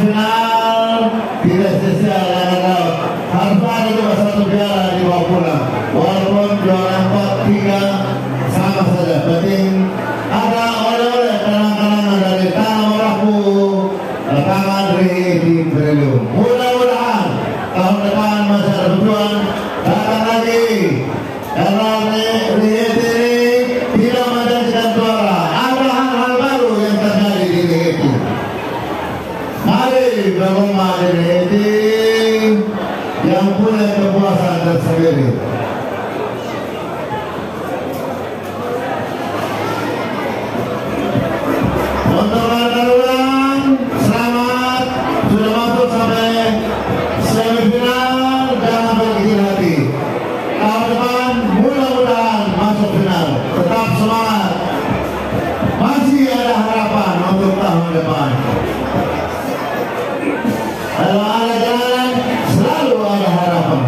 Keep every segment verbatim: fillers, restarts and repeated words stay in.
final tidak sia-sia harus ada juga satu piala dibawa pulang walaupun juara empat tiga sama saja penting ada oleh-oleh kenang-kenangan dari Tanah Merahku tangan di Triliun. Mudah-mudahan tahun depan masih ada tujuan datang lagi karena Rieti ini tidak menjadikan juara. Ada hal-hal baru yang terjadi di Rieti. Mari berlomba di Rieti yang punya kepuasan tersendiri. Untuk kawan-kawan, selamat sudah masuk sampai semifinal. Jangan berkecil hati. Tahun depan mudah-mudahan masuk final. Tetap semangat. Masih ada harapan untuk tahun depan. Kalau ada jalan, selalu ada harapan.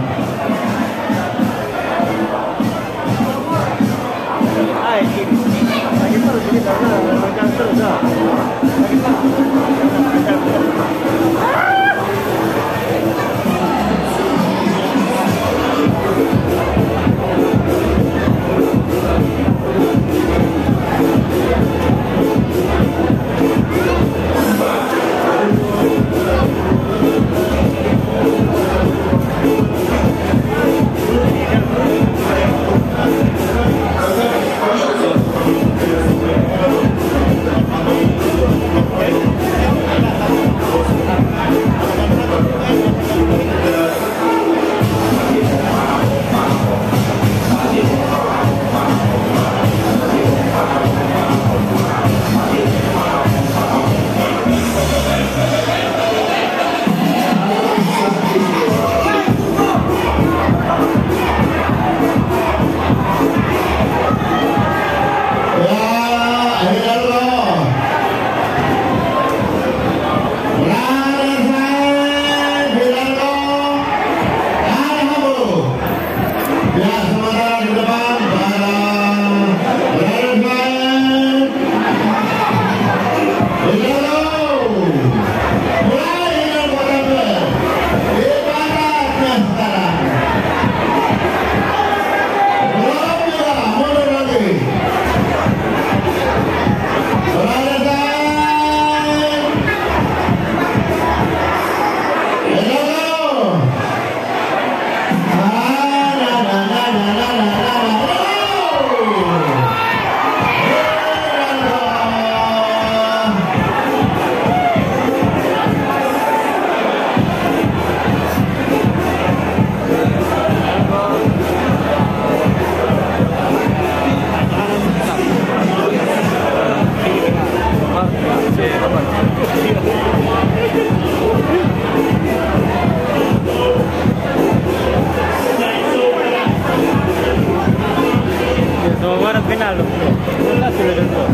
Final loh, sudah sudah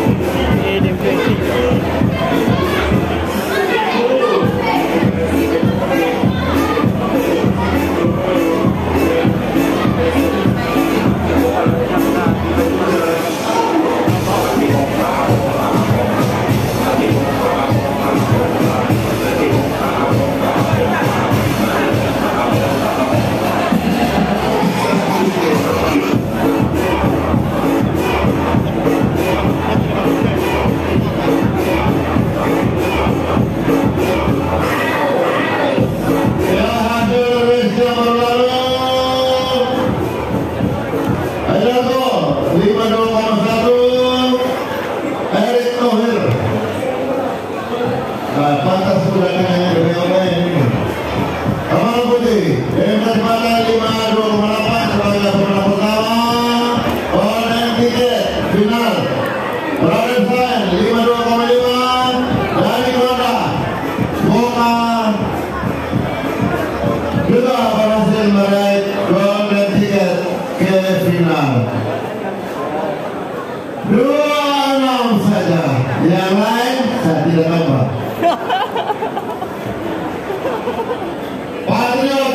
ini pantas sudah kena oleh ini. Kamal Putih, hebat pada lima dua koma delapan sebagai pemenang pertama. Oleh tiket final. Berada Fan lima dua koma lima dari Kota Bunga juga berhasil meraih golden tiket ke final. Dua enam saja, yang lain saya tidak tambah. Patriot